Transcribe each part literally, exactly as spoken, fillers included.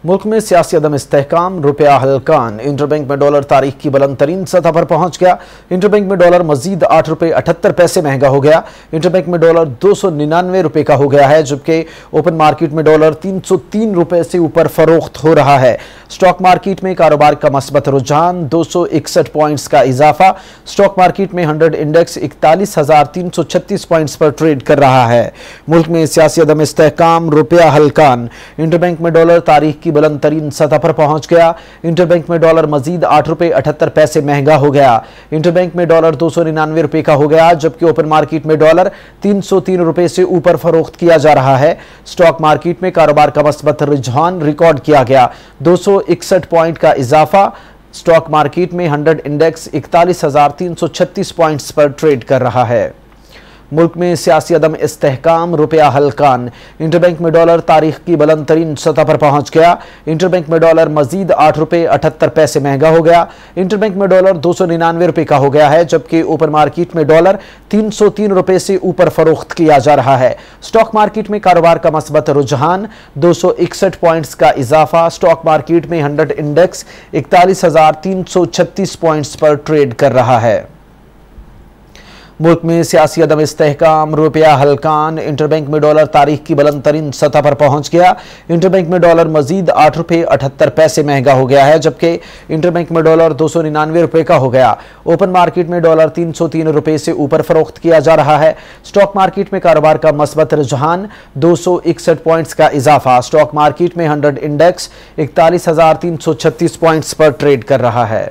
मुल्क में सियासी अदम इस्तेहकाम, रुपया हल्कान। इंटरबैंक में डॉलर तारीख की बुलंद तरीन सतह पर पहुंच गया। इंटरबैंक में डॉलर मजीद आठ रुपये अठहत्तर पैसे महंगा हो गया। इंटरबैंक में डॉलर दो सौ निन्यानवे रुपये का हो गया है, जबकि ओपन मार्केट में डॉलर तीन सौ तीन रुपये से ऊपर फरोख्त हो रहा है। स्टॉक मार्केट में कारोबार का मस्बत रुझान, दो सौ इकसठ पॉइंट्स का इजाफा। स्टॉक मार्केट में हंड्रेड इंडेक्स इकतालीस हजार तीन सौ छत्तीस पॉइंट्स पर ट्रेड कर रहा है। मुल्क में सियासी अदम इस्तेहकाम, रुपया हल्कान। इंटरबैंक में डॉलर तारीख की बुलंद तरीन सतह पर पहुंच गया। इंटरबैंक में डॉलर मजीद आठ रुपये अठहत्तर पैसे महंगा हो गया। इंटरबैंक में डॉलर दो सौ निन्यानवे रुपये का हो गया, जबकि ओपन मार्केट में डॉलर तीन सौ तीन रुपये से ऊपर फरोख्त किया जा रहा है। स्टॉक मार्केट में कारोबार का मस्बत रुझान रिकॉर्ड किया गया, दो सौ इकसठ पॉइंट का इजाफा। स्टॉक मार्केट में हंड्रेड इंडेक्स इकतालीस हजार तीन सौ छत्तीस पॉइंट्स पर ट्रेड कर रहा है। मुल्क में सियासी अदम इस्तेहकाम, रुपया हल्कान। इंटरबैंक में डॉलर तारीख की बुलंद तरीन सतह पर पहुंच गया। इंटरबैंक में डॉलर मजीद आठ रुपये अठहत्तर पैसे महंगा हो गया। इंटरबैंक में डॉलर दो सौ निन्यानवे रुपये का हो गया है, जबकि ओपन मार्केट में डॉलर तीन सौ तीन रुपये से ऊपर फरोख्त किया जा रहा है। स्टॉक मार्केट में कारोबार का मस्बत रुझान, दो सौ इकसठ पॉइंट्स का इजाफा। स्टॉक मार्केट में हंड्रेड इंडेक्स इकतालीस हजार तीन सौ छत्तीस पॉइंट्स पर ट्रेड कर रहा है। मुल्क में सियासी अदम इस्तेहकाम, रुपया हल्कान। इंटरबैंक में डॉलर तारीख की बुलंद तरीन सतह पर पहुंच गया। इंटरबैंक में डॉलर मजीद आठ रुपये अठहत्तर पैसे महंगा हो गया है, जबकि इंटरबैंक में डॉलर दो सौ निन्यानवे रुपये का हो गया। ओपन मार्केट में डॉलर तीन सौ तीन रुपये से ऊपर फरोख्त किया जा रहा है। स्टॉक मार्केट में कारोबार का मस्बत रुझान, दो सौ इकसठ पॉइंट्स का इजाफा। स्टॉक मार्केट में हंड्रेड इंडेक्स इकतालीस हजार तीन सौ छत्तीस पॉइंट्स पर ट्रेड कर रहा है।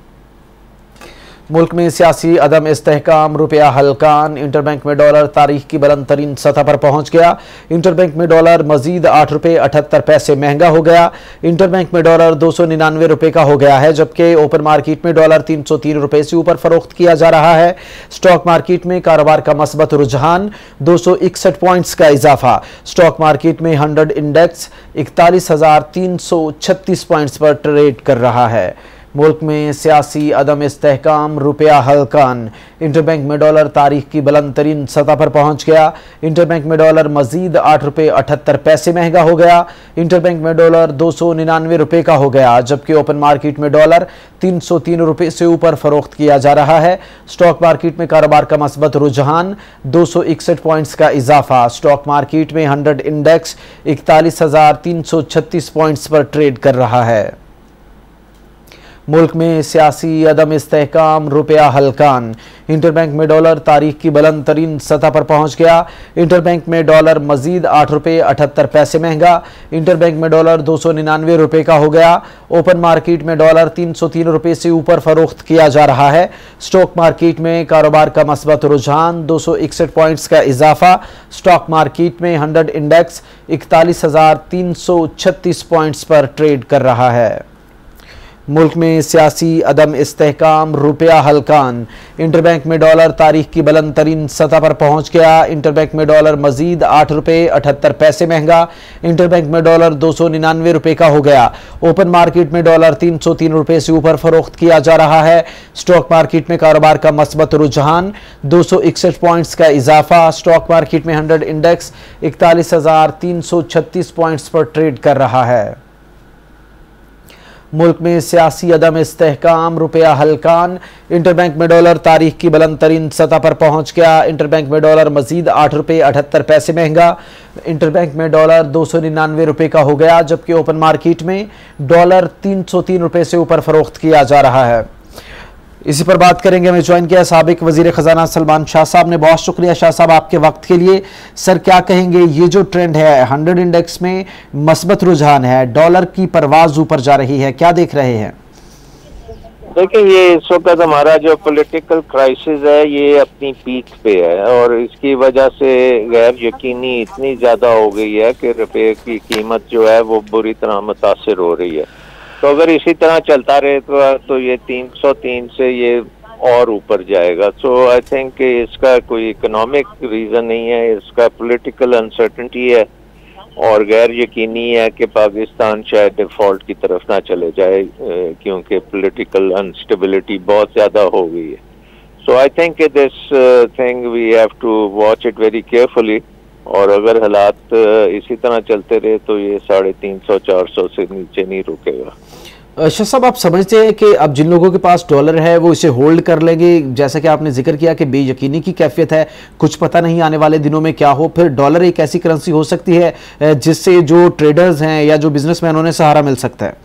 मुल्क में सियासी अदम इस्तेहकाम, रुपया हल्कान। इंटरबैंक में डॉलर तारीख की बुलंद तरीन सतह पर पहुंच गया। इंटरबैंक में डॉलर मजीद आठ रुपये अठहत्तर पैसे महंगा हो गया। इंटरबैंक में डॉलर दो सौ निन्यानवे रुपये का हो गया है, जबकि ओपन मार्केट में डॉलर तीन सौ तीन रुपये से ऊपर फरोख्त किया जा रहा है। स्टॉक मार्केट में कारोबार का मस्बत रुझान, दो सौ इकसठ पॉइंट्स का इजाफा। स्टॉक मार्केट में हंड्रेड इंडेक्स इकतालीस हजार तीन सौ छत्तीस पॉइंट्स पर ट्रेड कर रहा है। मुल्क में सियासी अदम इस्तेहकाम, रुपया हल्कान। इंटरबैंक में डॉलर तारीख की बुलंद तरीन सतह पर पहुंच गया। इंटरबैंक में डॉलर मजीद आठ रुपये अठहत्तर पैसे महंगा हो गया। इंटरबैंक में डॉलर दो सौ निन्यानवे रुपये का हो गया, जबकि ओपन मार्केट में डॉलर तीन सौ तीन रुपये से ऊपर फरोख्त किया जा रहा है। स्टॉक मार्केट में कारोबार का मस्बत रुझान, दो सौ इकसठ पॉइंट्स का इजाफा। स्टॉक मार्केट में हंड्रेड इंडेक्स इकतालीस हजार तीन सौ छत्तीस पॉइंट्स पर ट्रेड कर रहा है। मुल्क में सियासी अदम इस्तेहकाम, रुपया हल्कान। इंटरबैंक में डॉलर तारीख की बुलंद तरीन सतह पर पहुंच गया। इंटरबैंक में डॉलर मजीद आठ रुपये अठहत्तर पैसे महंगा। इंटरबैंक में डॉलर दो सौ निन्यानवे रुपये का हो गया। ओपन मार्केट में डॉलर तीन सौ तीन रुपये से ऊपर फरोख्त किया जा रहा है। स्टॉक मार्केट में कारोबार का मस्बत रुझान, दो सौ इकसठ पॉइंट्स का इजाफा। स्टॉक मार्केट में हंड्रेड इंडेक्स इकतालीस हजार तीन सौ छत्तीस पॉइंट्स पर ट्रेड कर रहा है। मुल्क में सियासी अदम इस्तेहकाम, रुपया हल्कान। इंटरबैंक में डॉलर तारीख की बुलंद तरीन सतह पर पहुंच गया। इंटरबैंक में डॉलर मजीद आठ रुपये अठहत्तर पैसे महंगा। इंटरबैंक में डॉलर दो सौ निन्यानवे रुपये का हो गया। ओपन मार्केट में डॉलर तीन सौ तीन रुपये से ऊपर फरोख्त किया जा रहा है। स्टॉक मार्केट में कारोबार का मस्बत रुझान, दो सौ इकसठ पॉइंट्स का इजाफा। स्टॉक मार्केट में हंड्रेड इंडेक्स इकतालीस हजार तीन सौ छत्तीस पॉइंट्स पर ट्रेड कर रहा है। मुल्क में सियासी अदम इस्तेहकाम, रुपया हल्कान। इंटरबैंक में डॉलर तारीख की बुलंद तरीन सतह पर पहुंच गया। इंटरबैंक में डॉलर मजीद आठ रुपये अठहत्तर पैसे महंगा। इंटरबैंक में डॉलर दो सौ निन्यानवे रुपये का हो गया, जबकि ओपन मार्केट में डॉलर तीन सौ तीन रुपये से ऊपर फरोख्त किया जा रहा है। इसी पर बात करेंगे। हमें ज्वाइन किया साबिक वजीर खजाना सलमान शाह साहब ने। बहुत शुक्रिया शाह साहब आपके वक्त के लिए। सर क्या कहेंगे, ये जो ट्रेंड है, हंड्रेड इंडेक्स में मस्बत रुझान है, डॉलर की परवाज ऊपर जा रही है, क्या देख रहे हैं? देखिए, ये इस वक्त हमारा जो पॉलिटिकल क्राइसिस है ये अपनी पीक पे है और इसकी वजह से गैर यकीनी इतनी ज्यादा हो गई है कि रुपये की कीमत जो है वो बुरी तरह मुतासिर हो रही है। तो अगर इसी तरह चलता रहे तो, तो ये तीन सौ तीन से ये और ऊपर जाएगा। सो आई थिंक इसका कोई इकोनॉमिक रीज़न नहीं है, इसका पॉलिटिकल अनसर्टेनिटी है और गैर यकीनी है कि पाकिस्तान शायद डिफॉल्ट की तरफ ना चले जाए क्योंकि पॉलिटिकल अनस्टेबिलिटी बहुत ज़्यादा हो गई है। So I think this thing we have to watch it very carefully और अगर हालात इसी तरह चलते रहे तो ये साढ़े तीन सौ चार सौ से नीचे नहीं रुकेगा। शाह साहब, आप समझते हैं कि अब जिन लोगों के पास डॉलर है वो इसे होल्ड कर लेंगे, जैसा कि आपने जिक्र किया कि बेयकीनी की कैफियत है, कुछ पता नहीं आने वाले दिनों में क्या हो, फिर डॉलर एक ऐसी करेंसी हो सकती है जिससे जो ट्रेडर्स हैं या जो बिजनेसमैन उन्हें सहारा मिल सकता है?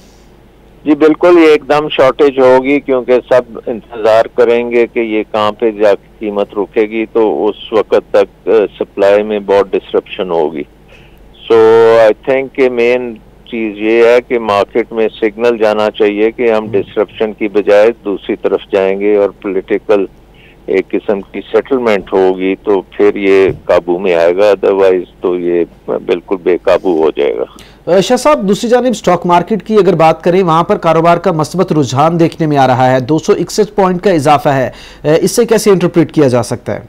जी बिल्कुल, ये एकदम शॉर्टेज होगी क्योंकि सब इंतजार करेंगे कि ये कहाँ पे जाके कीमत रुकेगी, तो उस वक्त तक सप्लाई में बहुत डिसरप्शन होगी। सो आई थिंक कि मेन चीज ये है कि मार्केट में सिग्नल जाना चाहिए कि हम डिसरप्शन की बजाय दूसरी तरफ जाएंगे और पॉलिटिकल एक किस्म की सेटलमेंट होगी तो फिर ये काबू में आएगा, अदरवाइज तो ये बिल्कुल बेकाबू हो जाएगा। शाह साहब, दूसरी जानिब स्टॉक मार्केट की अगर बात करें, वहां पर कारोबार का मस्बत रुझान देखने में आ रहा है, दो सौ इकसठ पॉइंट का इजाफा है, इससे कैसे इंटरप्रेट किया जा सकता है?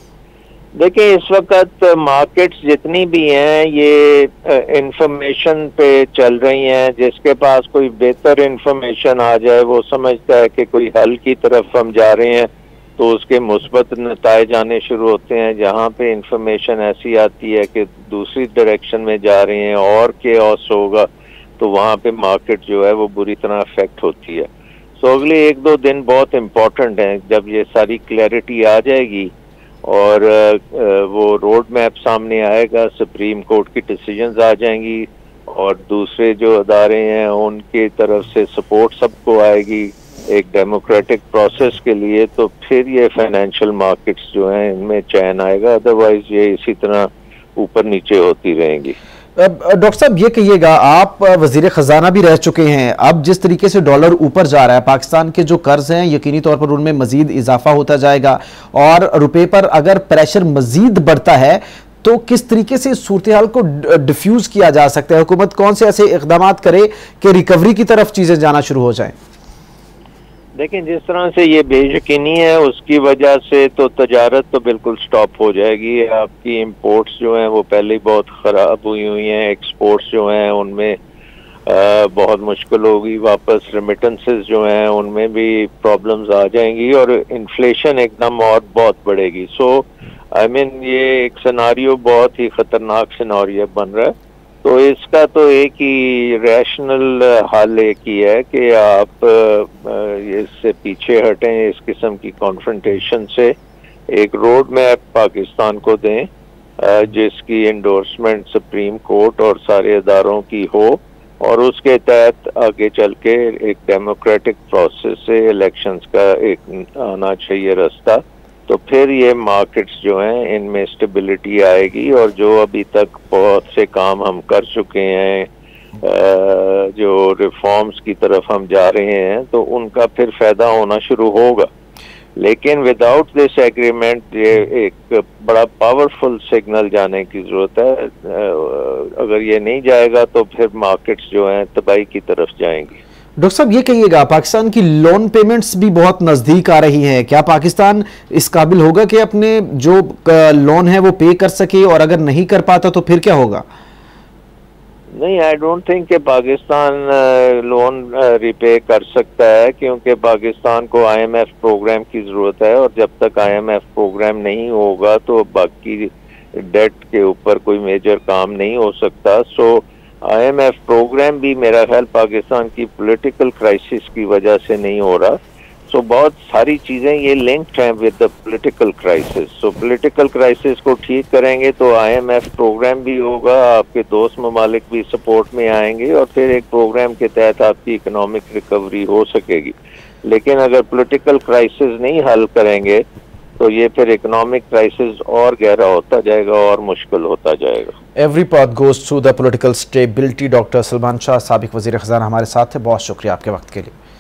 देखिए, इस वक्त मार्केट्स जितनी भी हैं ये इंफॉर्मेशन पे चल रही हैं। जिसके पास कोई बेहतर इंफॉर्मेशन आ जाए वो समझता है कि कोई हल की तरफ हम जा रहे हैं तो उसके मुस्बत नताइज आने शुरू होते हैं। जहाँ पे इंफॉर्मेशन ऐसी आती है कि दूसरी डायरेक्शन में जा रहे हैं और केओस होगा तो वहाँ पे मार्केट जो है वो बुरी तरह अफेक्ट होती है। सो अगले एक दो दिन बहुत इम्पोर्टेंट हैं, जब ये सारी क्लैरिटी आ जाएगी और वो रोड मैप सामने आएगा, सुप्रीम कोर्ट की डिसीजंस आ जाएंगी और दूसरे जो अदारे हैं उनकी तरफ से सपोर्ट सबको आएगी एक डेमोक्रेटिक प्रोसेस के लिए, तो फिर ये फाइनेंशियल मार्केट्स जो हैं इनमें चैन आएगा, अदरवाइज ये इसी तरह ऊपर नीचे होती रहेंगी। डॉक्टर साहब, ये कहिएगा, आप वजीर खजाना भी रह चुके हैं, अब जिस तरीके से डॉलर ऊपर जा रहा है, पाकिस्तान के जो कर्ज हैं यकीनी तौर पर उनमें मजीद इजाफा होता जाएगा और रुपए पर अगर प्रेशर मजीद बढ़ता है तो किस तरीके से इस सूरत हाल को डिफ्यूज किया जा सकता है? हुकूमत कौन से ऐसे इकदाम करे कि रिकवरी की तरफ चीजें जाना शुरू हो जाए? देखिए, जिस तरह से ये बेयकीनी है उसकी वजह से तो तजारत तो बिल्कुल स्टॉप हो जाएगी। आपकी इंपोर्ट्स जो हैं वो पहले ही बहुत ख़राब हुई हुई हैं, एक्सपोर्ट्स जो हैं उनमें आ, बहुत मुश्किल होगी, वापस रेमिटेंसेस जो हैं उनमें भी प्रॉब्लम्स आ जाएंगी और इन्फ्लेशन एकदम और बहुत बढ़ेगी। सो आई मीन ये एक सिनारियो बहुत ही ख़तरनाक सिनारियो बन रहा है। तो इसका तो एक ही रैशनल हल एक ही है कि आप इससे पीछे हटें, इस किस्म की कॉन्फ्रंटेशन से एक रोड मैप पाकिस्तान को दें जिसकी एंडोर्समेंट सुप्रीम कोर्ट और सारे अदारों की हो और उसके तहत आगे चल के एक डेमोक्रेटिक प्रोसेस से इलेक्शंस का एक आना चाहिए रास्ता। तो फिर ये मार्केट्स जो हैं इनमें स्टेबिलिटी आएगी और जो अभी तक बहुत से काम हम कर चुके हैं, जो रिफॉर्म्स की तरफ हम जा रहे हैं, तो उनका फिर फायदा होना शुरू होगा। लेकिन विदाउट दिस एग्रीमेंट ये एक बड़ा पावरफुल सिग्नल जाने की जरूरत है। अगर ये नहीं जाएगा तो फिर मार्केट्स जो हैं तबाही की तरफ जाएंगी। डॉक्टर साहब, ये कहिएगा, पाकिस्तान की लोन पेमेंट्स भी बहुत नजदीक आ रही हैं, क्या पाकिस्तान इस काबिल होगा कि अपने जो लोन है वो पे कर सके, और अगर नहीं कर पाता तो फिर क्या होगा? नहीं, आई डोंट थिंक कि पाकिस्तान लोन रिपे कर सकता है क्योंकि पाकिस्तान को आईएमएफ प्रोग्राम की जरूरत है और जब तक आईएमएफ प्रोग्राम नहीं होगा तो बाकी डेट के ऊपर कोई मेजर काम नहीं हो सकता। सो आईएमएफ प्रोग्राम भी मेरा ख्याल पाकिस्तान की पॉलिटिकल क्राइसिस की वजह से नहीं हो रहा। सो so, बहुत सारी चीजें ये लिंक्ड हैं with the political crisis. So political crisis को ठीक करेंगे तो आईएमएफ प्रोग्राम भी होगा, आपके दोस्त ममालिक भी सपोर्ट में आएंगे और फिर एक प्रोग्राम के तहत आपकी इकोनॉमिक रिकवरी हो सकेगी। लेकिन अगर पॉलिटिकल क्राइसिस नहीं हल करेंगे तो ये फिर इकोनॉमिक क्राइसिस और गहरा होता जाएगा और मुश्किल होता जाएगा। Every path goes through the political stability. Doctor Salman Shah, साबिक वजीर खजाना, हमारे साथ थे। बहुत शुक्रिया आपके वक्त के लिए।